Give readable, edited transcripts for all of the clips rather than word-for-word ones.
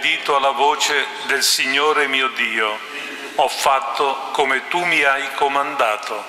obbedito alla voce del Signore mio Dio, ho fatto come tu mi hai comandato.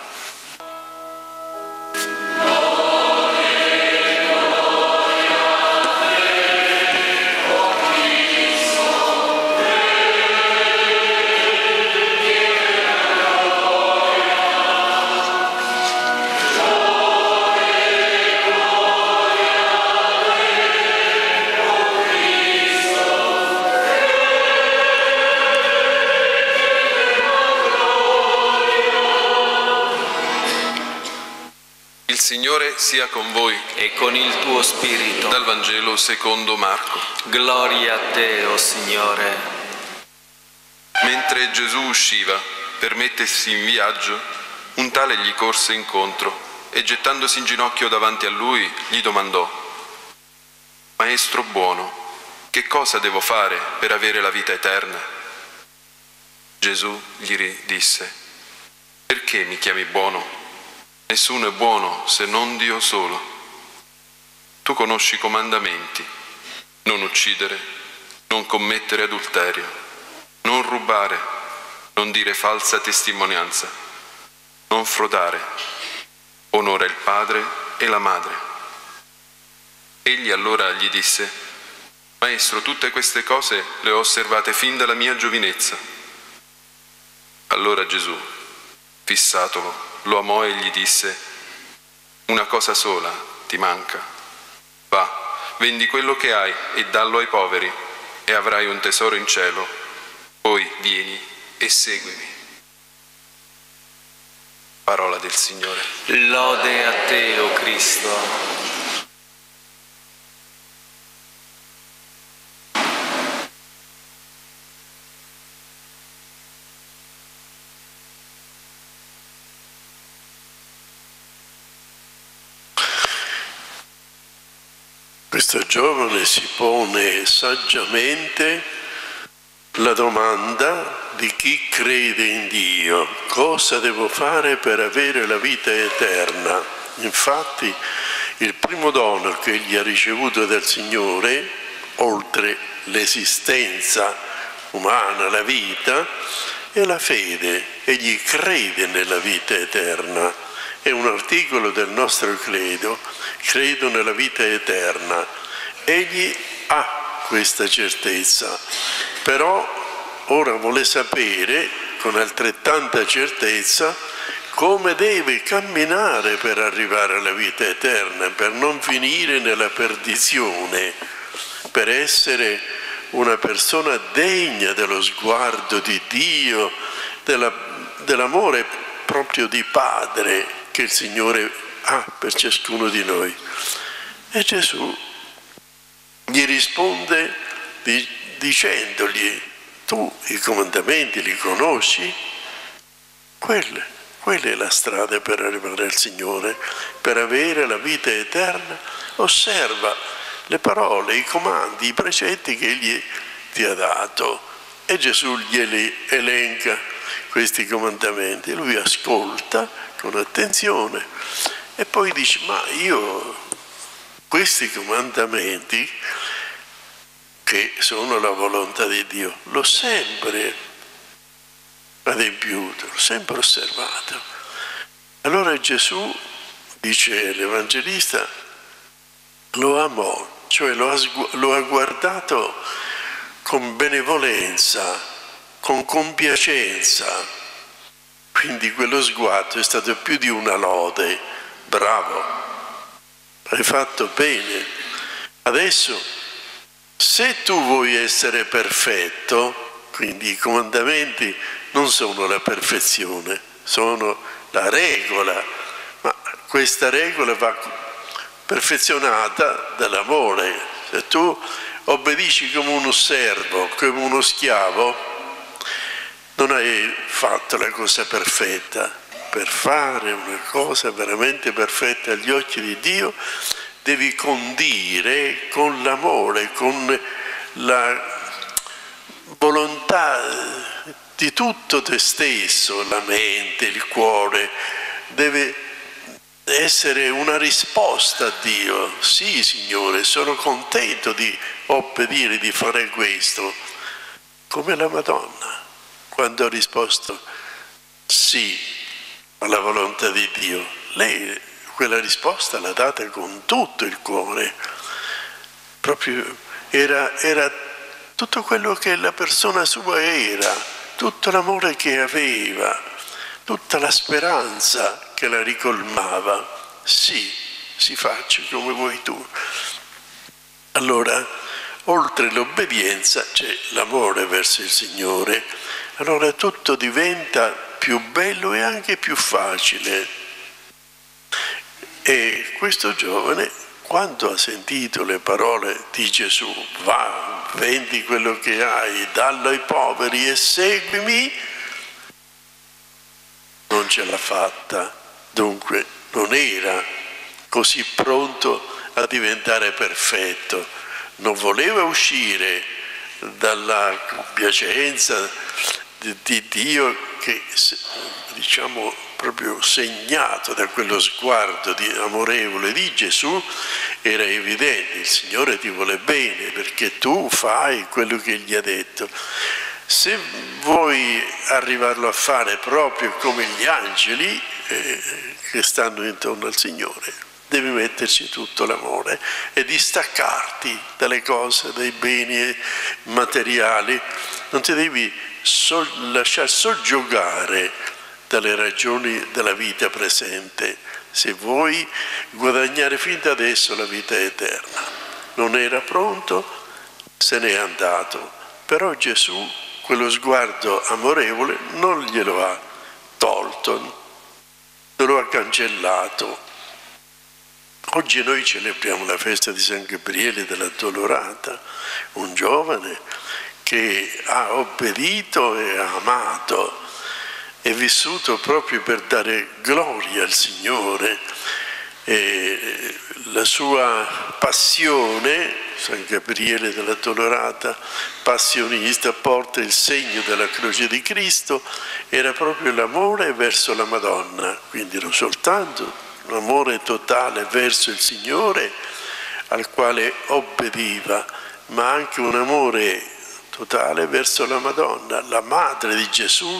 Il Signore sia con voi. E con il tuo spirito. Dal Vangelo secondo Marco. Gloria a te, o Signore. Mentre Gesù usciva per mettersi in viaggio, un tale gli corse incontro e gettandosi in ginocchio davanti a lui gli domandò: Maestro buono, che cosa devo fare per avere la vita eterna? Gesù gli disse: Perché mi chiami buono? Nessuno è buono se non Dio solo. Tu conosci i comandamenti: non uccidere, non commettere adulterio, non rubare, non dire falsa testimonianza, non frodare, onora il padre e la madre. Egli allora gli disse: Maestro, tutte queste cose le ho osservate fin dalla mia giovinezza. Allora Gesù, fissatolo, lo amò e gli disse: Una cosa sola ti manca. Va, vendi quello che hai e dallo ai poveri, e avrai un tesoro in cielo. Poi vieni e seguimi. Parola del Signore. Lode a te, o Cristo. Questo giovane si pone saggiamente la domanda di chi crede in Dio: cosa devo fare per avere la vita eterna? Infatti il primo dono che egli ha ricevuto dal Signore, oltre l'esistenza umana, la vita, è la fede. Egli crede nella vita eterna. È un articolo del nostro credo: credo nella vita eterna. Egli ha questa certezza, però ora vuole sapere con altrettanta certezza come deve camminare per arrivare alla vita eterna, per non finire nella perdizione, per essere una persona degna dello sguardo di Dio, dell'amore proprio di Padre che il Signore ha per ciascuno di noi. E Gesù gli risponde dicendogli: tu i comandamenti li conosci? Quella è la strada per arrivare al Signore, per avere la vita eterna. Osserva le parole, i comandi, i precetti che Egli ti ha dato. E Gesù glieli elenca, questi comandamenti. Lui ascolta con attenzione e poi dice: ma io questi comandamenti, che sono la volontà di Dio, l'ho sempre adempiuto, l'ho sempre osservato. Allora Gesù, dice l'Evangelista, lo amò, cioè lo ha guardato con benevolenza, con compiacenza. Quindi quello sguardo è stato più di una lode: bravo, hai fatto bene. Adesso, se tu vuoi essere perfetto, quindi i comandamenti non sono la perfezione, sono la regola, ma questa regola va perfezionata dall'amore. Se tu obbedisci come uno servo, come uno schiavo, non hai fatto la cosa perfetta. Per fare una cosa veramente perfetta agli occhi di Dio devi condire con l'amore, con la volontà di tutto te stesso, la mente, il cuore. essere una risposta a Dio. Sì, Signore, sono contento di obbedire, di fare questo, come la Madonna, quando ha risposto sì alla volontà di Dio. Lei quella risposta l'ha data con tutto il cuore, proprio era tutto quello che la persona sua era, tutto l'amore che aveva, tutta la speranza che la ricolmava. Sì, si faccia come vuoi tu. Allora, oltre l'obbedienza c'è l'amore verso il Signore. Allora tutto diventa più bello e anche più facile. E questo giovane, quando ha sentito le parole di Gesù, va, vendi quello che hai, dallo ai poveri e seguimi, non ce l'ha fatta. Dunque non era così pronto a diventare perfetto, non voleva uscire dalla compiacenza di Dio che, diciamo, proprio segnato da quello sguardo amorevole di Gesù. Era evidente, il Signore ti vuole bene perché tu fai quello che gli ha detto. Se vuoi arrivarlo a fare proprio come gli angeli che stanno intorno al Signore, devi metterci tutto l'amore e distaccarti dalle cose, dai beni materiali. Non ti devi lasciar soggiogare dalle ragioni della vita presente, se vuoi guadagnare fin da adesso la vita eterna. Non era pronto, se n'è andato, però Gesù quello sguardo amorevole non glielo ha tolto, non lo ha cancellato. Oggi noi celebriamo la festa di San Gabriele dell'Addolorata, un giovane che ha obbedito e ha amato, è vissuto proprio per dare gloria al Signore. E la sua passione, San Gabriele dell'Addolorata, passionista, porta il segno della croce di Cristo, era proprio l'amore verso la Madonna, quindi non soltanto l'amore totale verso il Signore al quale obbediva, ma anche un amore totale verso la Madonna, la madre di Gesù,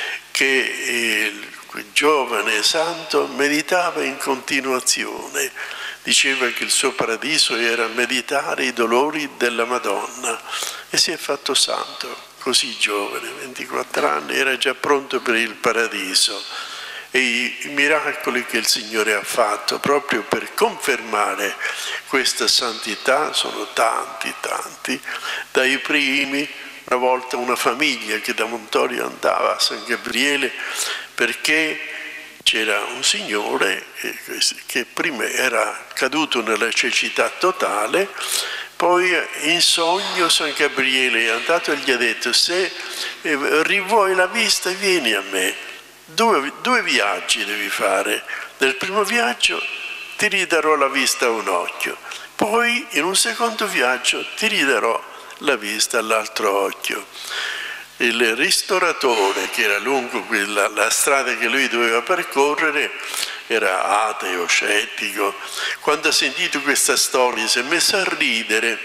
che il giovane santo meditava in continuazione. Diceva che il suo paradiso era meditare i dolori della Madonna e si è fatto santo, così giovane, 24 anni, era già pronto per il paradiso. E i miracoli che il Signore ha fatto proprio per confermare questa santità sono tanti, dai primi. Una volta una famiglia che da Montorio andava a San Gabriele perché c'era un signore che prima era caduto nella cecità totale, poi in sogno San Gabriele è andato e gli ha detto: se rivuoi la vista vieni a me. Due viaggi devi fare. Nel primo viaggio ti ridarò la vista a un occhio, poi in un secondo viaggio ti ridarò la vista all'altro occhio. Il ristoratore, che era lungo la strada che lui doveva percorrere, era ateo, scettico. Quando ha sentito questa storia si è messo a ridere.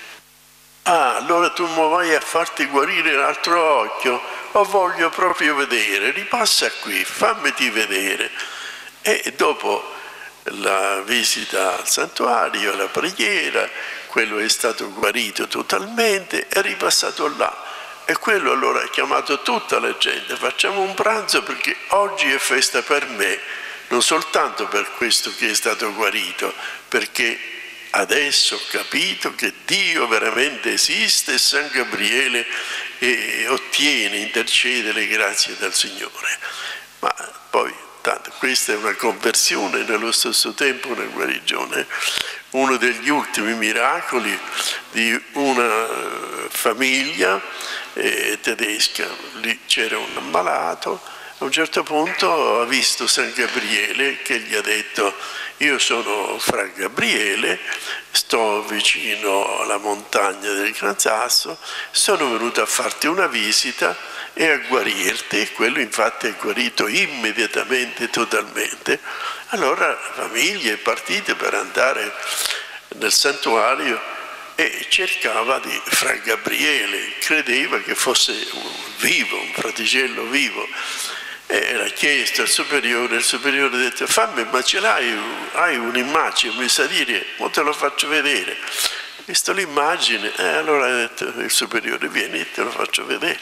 Ah, allora tu mi vai a farti guarire l'altro occhio? Lo voglio proprio vedere, ripassa qui, fammiti vedere. E dopo la visita al santuario, la preghiera, quello è stato guarito totalmente, è ripassato là. E quello allora ha chiamato tutta la gente: facciamo un pranzo perché oggi è festa per me, non soltanto per questo che è stato guarito, perché adesso ho capito che Dio veramente esiste e San Gabriele ottiene, intercede le grazie dal Signore. Ma poi, tanto, questa è una conversione e nello stesso tempo una guarigione. Uno degli ultimi miracoli di una famiglia tedesca, lì c'era un ammalato, a un certo punto ha visto San Gabriele che gli ha detto: io sono Fra Gabriele, sto vicino alla montagna del Gran Sasso, sono venuto a farti una visita e a guarirti, e quello infatti è guarito immediatamente, totalmente. Allora la famiglia è partita per andare nel santuario e cercava di Fra Gabriele, credeva che fosse vivo, un fraticello vivo, e l'ha chiesto al superiore, il superiore ha detto: fammi, ma ce l'hai, hai un'immagine, mi sa dire, mo te lo faccio vedere. Visto l'immagine, allora ha detto il superiore: vieni, te lo faccio vedere.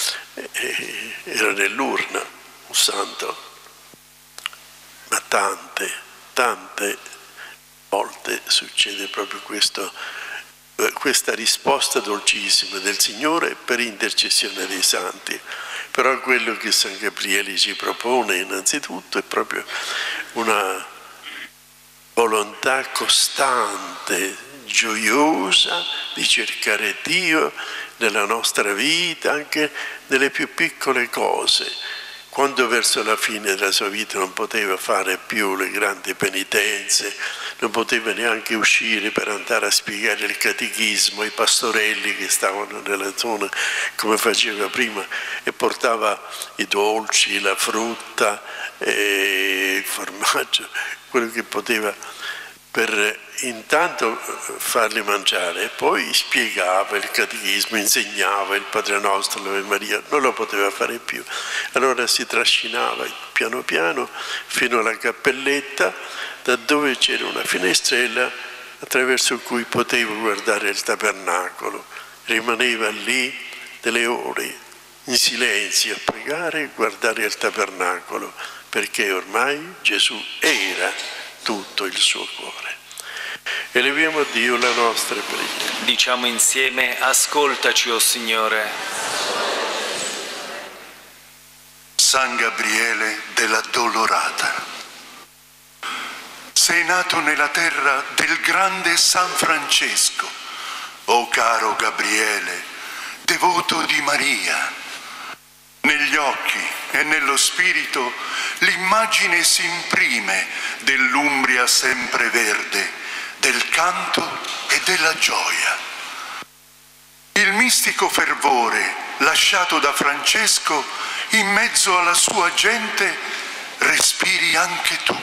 Era nell'urna un santo, ma tante volte succede proprio questo, questa risposta dolcissima del Signore per intercessione dei santi. Però quello che San Gabriele ci propone innanzitutto è proprio una volontà costante, gioiosa di cercare Dio nella nostra vita, anche nelle più piccole cose. Quando verso la fine della sua vita non poteva fare più le grandi penitenze, non poteva neanche uscire per andare a spiegare il catechismo ai pastorelli che stavano nella zona come faceva prima, e portava i dolci, la frutta, il formaggio, quello che poteva, per intanto farli mangiare, e poi spiegava il catechismo, insegnava il Padre Nostro, l'Ave Maria, non lo poteva fare più. Allora si trascinava piano piano fino alla cappelletta, da dove c'era una finestrella attraverso cui potevo guardare il tabernacolo. Rimaneva lì delle ore in silenzio a pregare e guardare il tabernacolo, perché ormai Gesù era tutto il suo cuore. Eleviamo a Dio la nostra preghiera. Diciamo insieme: ascoltaci, o Signore. San Gabriele della Dolorata, sei nato nella terra del grande San Francesco, o caro Gabriele, devoto di Maria. Negli occhi e nello spirito l'immagine si imprime dell'Umbria sempreverde, del canto e della gioia. Il mistico fervore lasciato da Francesco in mezzo alla sua gente respiri anche tu.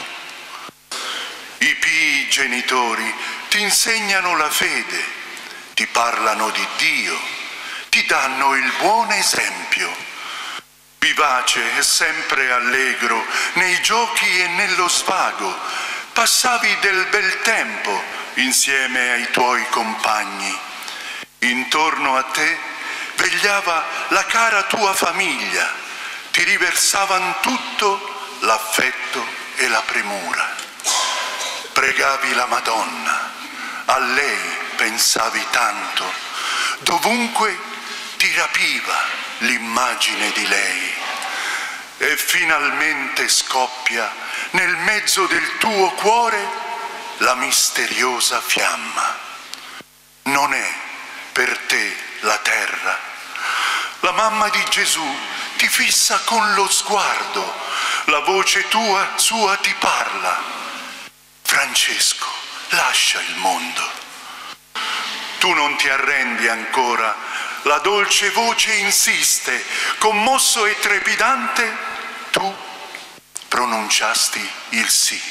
I pii genitori ti insegnano la fede, ti parlano di Dio, ti danno il buon esempio. Vivace e sempre allegro nei giochi e nello svago, passavi del bel tempo insieme ai tuoi compagni. Intorno a te vegliava la cara tua famiglia, ti riversavan tutto l'affetto e la premura. Pregavi la Madonna, a lei pensavi tanto, dovunque ti rapiva l'immagine di lei. E finalmente scoppia nel mezzo del tuo cuore la misteriosa fiamma. Non è per te la terra. La mamma di Gesù ti fissa con lo sguardo, la voce sua ti parla. Francesco, lascia il mondo. Tu non ti arrendi ancora, la dolce voce insiste, commosso e trepidante, tu pronunciasti il sì.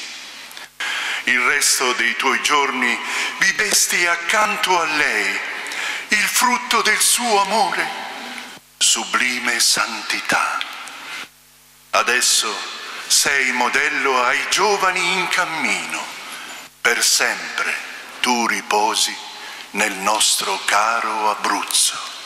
Il resto dei tuoi giorni vivesti accanto a lei, il frutto del suo amore, sublime santità. Adesso sei modello ai giovani in cammino, per sempre tu riposi nel nostro caro Abruzzo.